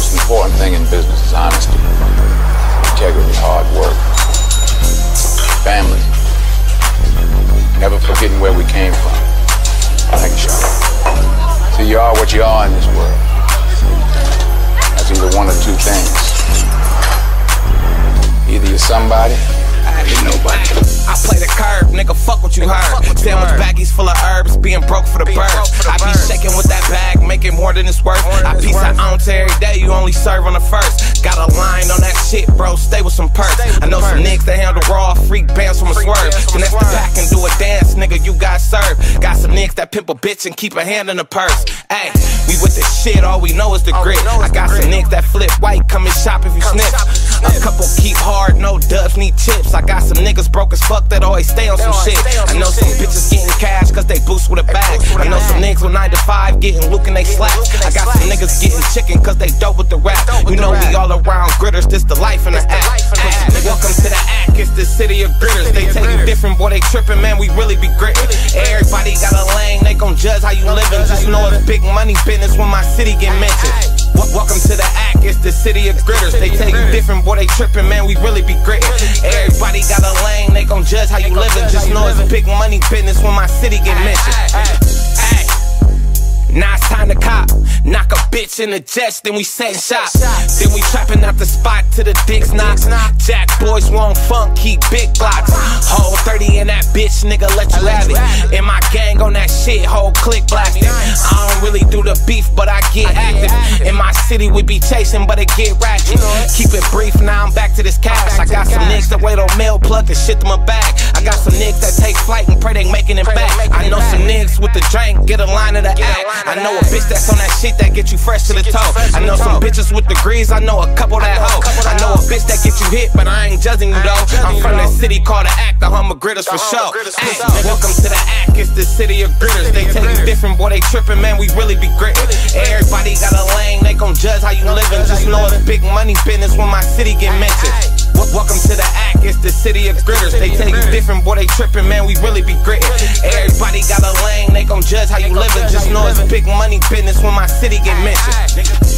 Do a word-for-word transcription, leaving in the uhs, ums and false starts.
most important thing in business is honesty, integrity, hard work, family, never forgetting where we came from. Thank you, Sean. So you are what you are in this world. That's either one or two things. Either you're somebody, or you're nobody. I play the curb, nigga, fuck what you heard. Sandwich baggies full of herbs, being broke for the birds. I be shaking with that bag, making more than it's worth. I piece an ounce every day, you only serve on the first. Got a line on that shit, bro, stay with some perks. I know some niggas that handle raw, freak bands from a swerve. Finesse the back and do a dance, nigga, you got served. Got some niggas that pimp a bitch and keep a hand in the purse. Ayy, we with this shit, all we know is the grit. I got some niggas that flip white, come and shop if you sniff. A couple keep hard, no dubs, need chips. I got some niggas broke as fuck that always stay on some shit. I know some bitches getting cash cause they boost with a bag. I know some niggas with nine to five getting Luke and they slaps. I got some niggas getting chicken cause they dope with the rap. You know we all around gritters, this the life in the act. Welcome to the act, it's the city of gritters. They tell you different, boy, they tripping, man, we really be gritting. Everybody got a lane, they gon' judge how you living. Just know it's big money business when my city get mentioned. Welcome to the act, it's the city of gritters. They tell you different, boy, they tripping, man, we really be gritting. Everybody got a lane, they gon' judge how you living. Just know it's big money business when my city get mentioned. Ay, now it's time to cop. Knock a bitch in the jets, then we setting shots. Then we trapping out the spot to the dicks knocks. Jack boys want funk, keep big blocks. Hold thirty in that bitch, nigga, let you have it. In my gang on that shit, whole click blasting. I don't really do the beef, but I get active. In my city, we be chasing, but it get ratchet. Keep it brief, now I'm back to this cash. I got some niggas that wait on mail, plug and shit to my bag. I got some niggas that take flight and pray they making it back. I know some niggas with the drink, get a line of the act. I know a bitch that's on that shit that get you fresh to the toe. I know some bitches with degrees, I know a couple that hoe. I know a bitch that get you hit, but I ain't judging you though. I'm from that city called the Act, the Hummer Gritters for sure. Ay, welcome to the Act, it's the city of gritters. They tell you different, boy, they tripping, man, we really be gritting. Everybody got a lane, they gon' judge how you living. Just know it's big money business when my city get mentioned. Welcome to the act, it's the city of gritters. They tell you different, boy, they tripping, man, we really be gritting. Everybody got a lane, they gon' judge how you living. Just know it's big money business when my city get mentioned.